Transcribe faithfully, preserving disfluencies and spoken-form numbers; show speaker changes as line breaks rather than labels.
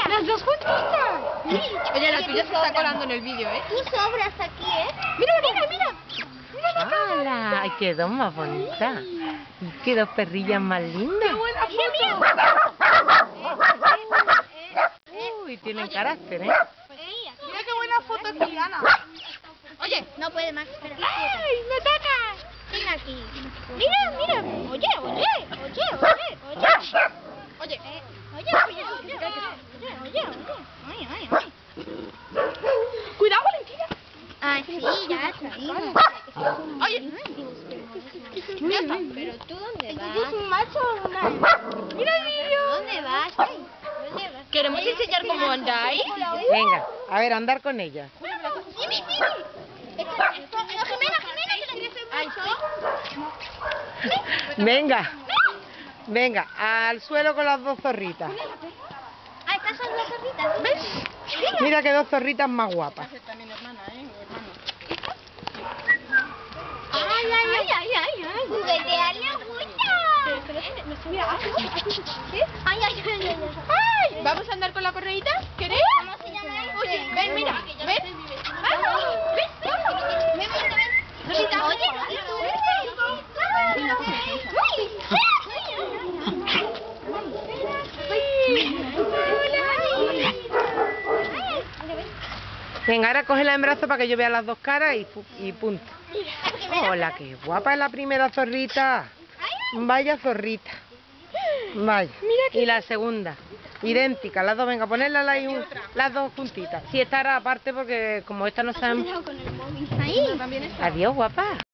Las dos juntitas.
Oye, la tuya se está colando en el vídeo, ¿eh?
Tú sobras aquí, ¿eh?
Mira, mira, mira.
¡Hala! ¡Ay, qué dos más bonitas! ¡Y qué dos perrillas más lindas!
¡Qué buena foto!
Uy, tienen carácter, ¿eh?
Mira qué buena foto, Juliana.
Oye, no puede más. Espera.
¡Ay, me toca!
Ven aquí. Mira, mira. Oye, oye, oye, oye, oye.
Oye,
Eh, oye, oye, oye, oye, oye, oye. Ay, ay, ay.
Cuidado, Valentina.
Ay, sí, ya está.
oye.
Ya está. Pero tú, ¿dónde vas?
¿Es un macho o una hembra? Mira el vídeo.
¿Dónde vas? ¿Dónde vas?
¿Queremos enseñar cómo andáis?
Venga, a ver, andar con ella.
Mimi, Mimi. Esto, esto, Jimena, Jimena, que le crece mucho.
Venga, venga, al suelo con las dos zorritas.
Ah, estas son las zorritas. ¿Ves?
Mira que dos zorritas más guapas.
También hermana, ¿eh? O hermano.
Ay, ay, ay, ay, ay, ay. Juguetearle mucho.
Mira,
Ay, ay, ay, ay, ay.
¿Vamos a andar con la correíta? ¿Queréis?
¿Cómo se llama este?
Oye, ven, mira, ven.
Vamos. Ven, ven, ven. Rosita, oye, ¿y tú?
Venga, ahora cógela en brazo para que yo vea las dos caras y, pu- y punto. Hola, qué guapa es la primera zorrita. Vaya zorrita. Vaya. Y la segunda. Idéntica, las dos. Venga, ponerlas ahí un- las dos juntitas. Si esta era aparte porque como esta no saben...
Ahí.
Adiós, guapa.